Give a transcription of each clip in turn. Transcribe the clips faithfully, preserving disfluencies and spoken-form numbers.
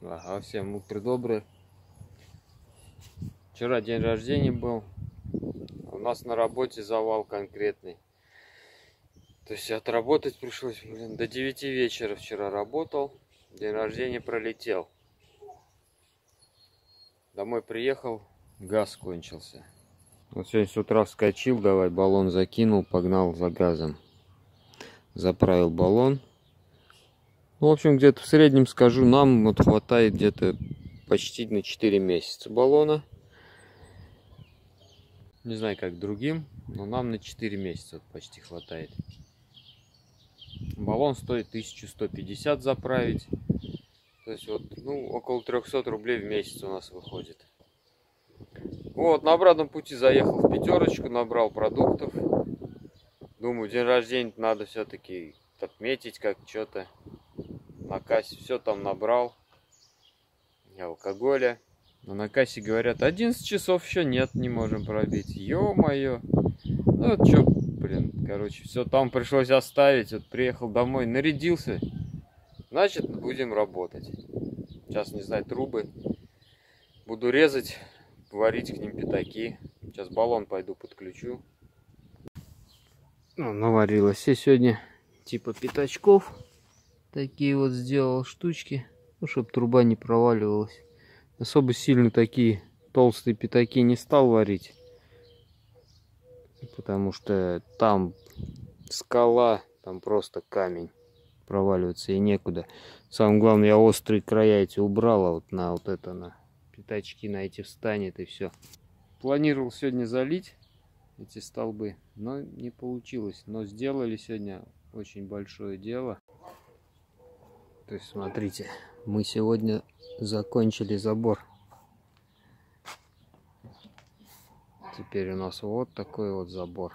Ага, всем утро доброе. Вчера день рождения был. У нас на работе завал конкретный. То есть отработать пришлось, блин, до девяти вечера вчера работал. День рождения пролетел. Домой приехал, газ кончился. Вот сегодня с утра вскочил, давай баллон закинул, погнал за газом. Заправил баллон. Ну, в общем, где-то в среднем, скажу, нам вот хватает где-то почти на четыре месяца баллона. Не знаю, как другим, но нам на четыре месяца почти хватает. Баллон стоит тысячу сто пятьдесят заправить. То есть вот, ну, около трёхсот рублей в месяц у нас выходит. Вот, на обратном пути заехал в пятерочку, набрал продуктов. Думаю, день рождения надо все-таки отметить, как что-то. На кассе все там набрал. И алкоголя. Но на кассе говорят, одиннадцать часов еще нет, не можем пробить. Ё-моё. Ну вот что, блин, короче, все там пришлось оставить. Вот приехал домой, нарядился. Значит, будем работать. Сейчас, не знаю, трубы. Буду резать, варить к ним пятаки. Сейчас баллон пойду подключу. Ну, наварилось я сегодня типа пятачков. Такие вот сделал штучки, ну, чтобы труба не проваливалась. Особо сильно такие толстые пятаки не стал варить. Потому что там скала, там просто камень. Проваливаться и некуда. Самое главное, я острые края эти убрал, а вот на вот это, на пятачки на эти встанет и все. Планировал сегодня залить эти столбы, но не получилось. Но сделали сегодня очень большое дело. То есть, смотрите, мы сегодня закончили забор. Теперь у нас вот такой вот забор.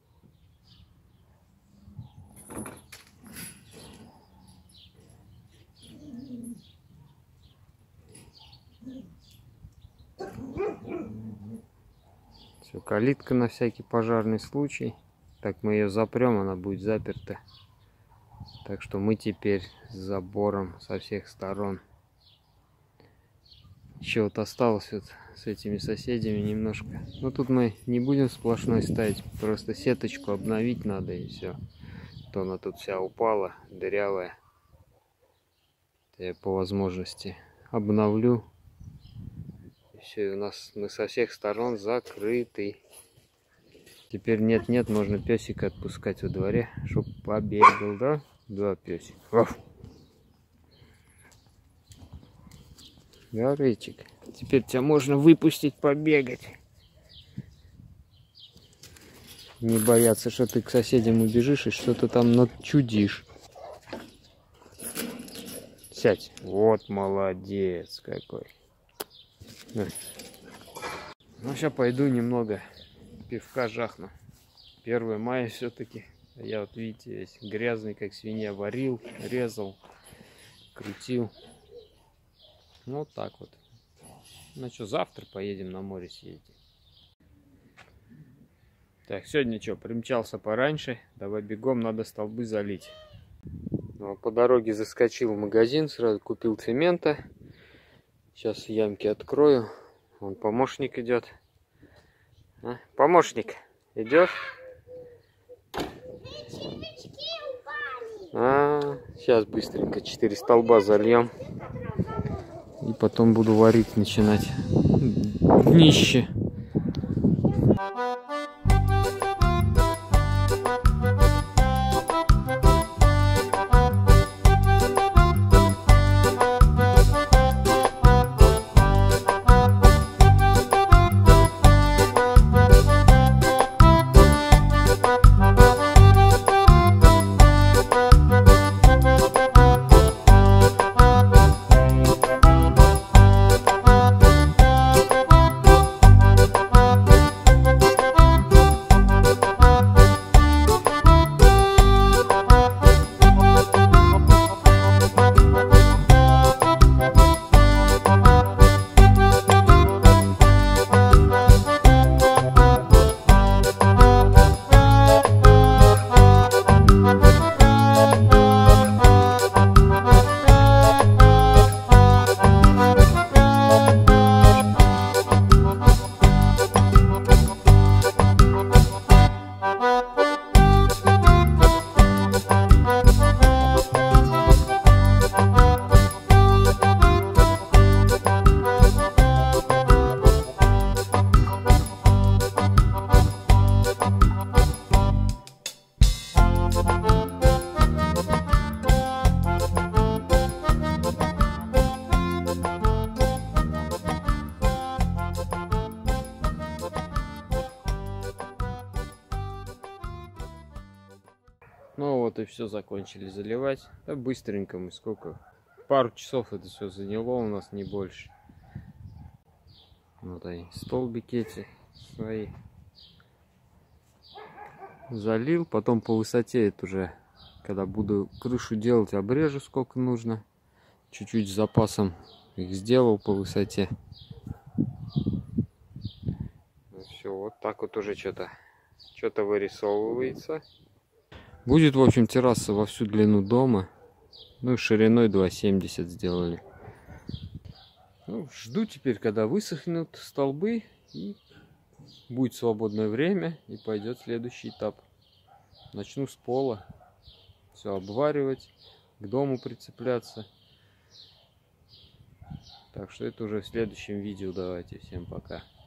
Все, калитка на всякий пожарный случай. Так мы ее запрем, она будет заперта. Так что мы теперь с забором со всех сторон. Еще вот осталось вот с этими соседями немножко. Но тут мы не будем сплошной ставить. Просто сеточку обновить надо и все. То она тут вся упала, дырявая. Я по возможности обновлю. И все, и у нас мы со всех сторон закрыты. Теперь нет-нет, можно песика отпускать во дворе, чтоб побегал, да? Да, песик. Оф. Да, Рычик. Теперь тебя можно выпустить, побегать. Не бояться, что ты к соседям убежишь и что-то там начудишь. Сядь. Вот молодец какой. Ну, сейчас пойду немного пивка жахну. первое мая все-таки. Я вот, видите, весь грязный, как свинья, варил, резал, крутил. Ну, вот так вот. Ну что, завтра поедем на море съездить. Так, сегодня что, примчался пораньше. Давай бегом, надо столбы залить. Ну, по дороге заскочил в магазин, сразу купил цемента. Сейчас ямки открою. Вон помощник идет. А? Помощник, идешь? А, сейчас быстренько четыре столба зальем. И потом буду варить начинать. Днище. Вот и все, закончили заливать. Да быстренько мы, сколько? Пару часов это все заняло у нас, не больше. Вот они, столбики эти свои. Залил, потом по высоте это уже, когда буду крышу делать, обрежу сколько нужно. Чуть-чуть с запасом их сделал по высоте. Все, вот так вот уже что-то что-то вырисовывается. Будет, в общем, терраса во всю длину дома. Ну, шириной два семьдесят сделали. Ну, жду теперь, когда высохнут столбы, и будет свободное время, и пойдет следующий этап. Начну с пола. Все обваривать, к дому прицепляться. Так что это уже в следующем видео. Давайте, всем пока.